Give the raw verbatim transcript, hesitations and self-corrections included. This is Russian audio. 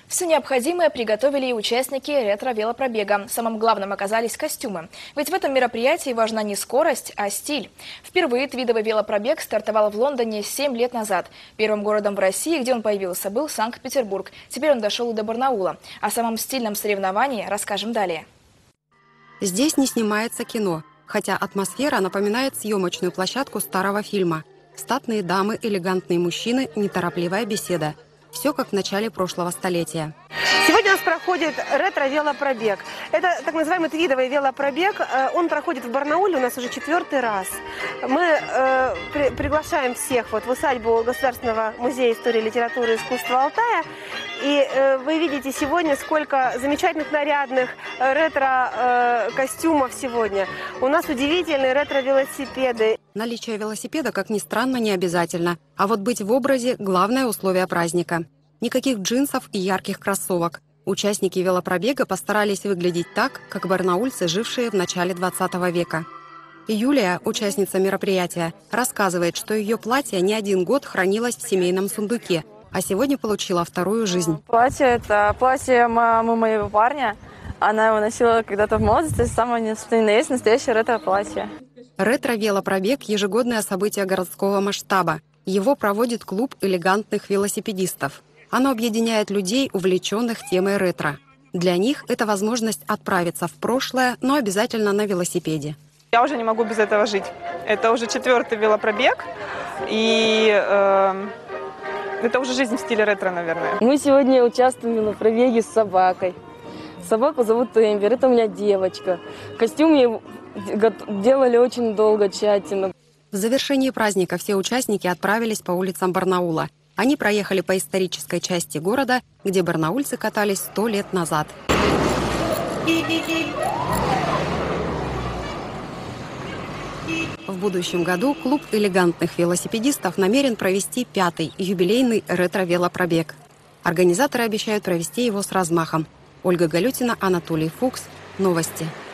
Все необходимое приготовили и участники ретро-велопробега. Самым главным оказались костюмы. Ведь в этом мероприятии важна не скорость, а стиль. Впервые твидовый велопробег стартовал в Лондоне семь лет назад. Первым городом в России, где он появился, был Санкт-Петербург. Теперь он дошел и до Барнаула. О самом стильном соревновании расскажем далее. Здесь не снимается кино, хотя атмосфера напоминает съемочную площадку старого фильма. Статные дамы, элегантные мужчины, неторопливая беседа. Все как в начале прошлого столетия. Сегодня у нас проходит ретро-велопробег. Это так называемый твидовый велопробег. Он проходит в Барнауле у нас уже четвертый раз. Мы э, при, приглашаем всех вот в усадьбу Государственного музея истории, литературы и искусства Алтая. И э, вы видите сегодня, сколько замечательных нарядных э, ретро-костюмов э, сегодня. У нас удивительные ретро-велосипеды. Наличие велосипеда, как ни странно, не обязательно. А вот быть в образе – главное условие праздника. Никаких джинсов и ярких кроссовок. Участники велопробега постарались выглядеть так, как барнаульцы, жившие в начале двадцатого века. Юлия, участница мероприятия, рассказывает, что ее платье не один год хранилось в семейном сундуке, а сегодня получила вторую жизнь. Платье – это платье мамы моего парня. Она его носила когда-то в молодости, самое настоящее ретро-платье. Ретро-велопробег – ежегодное событие городского масштаба. Его проводит клуб элегантных велосипедистов. Оно объединяет людей, увлеченных темой ретро. Для них это возможность отправиться в прошлое, но обязательно на велосипеде. Я уже не могу без этого жить. Это уже четвертый велопробег, и э, это уже жизнь в стиле ретро, наверное. Мы сегодня участвуем в велопробеге с собакой. Собаку зовут Эмбер, это у меня девочка. Костюм ей делали очень долго, тщательно. В завершении праздника все участники отправились по улицам Барнаула. Они проехали по исторической части города, где барнаульцы катались сто лет назад. В будущем году клуб элегантных велосипедистов намерен провести пятый юбилейный ретро-велопробег. Организаторы обещают провести его с размахом. Ольга Галютина, Анатолий Фукс. Новости.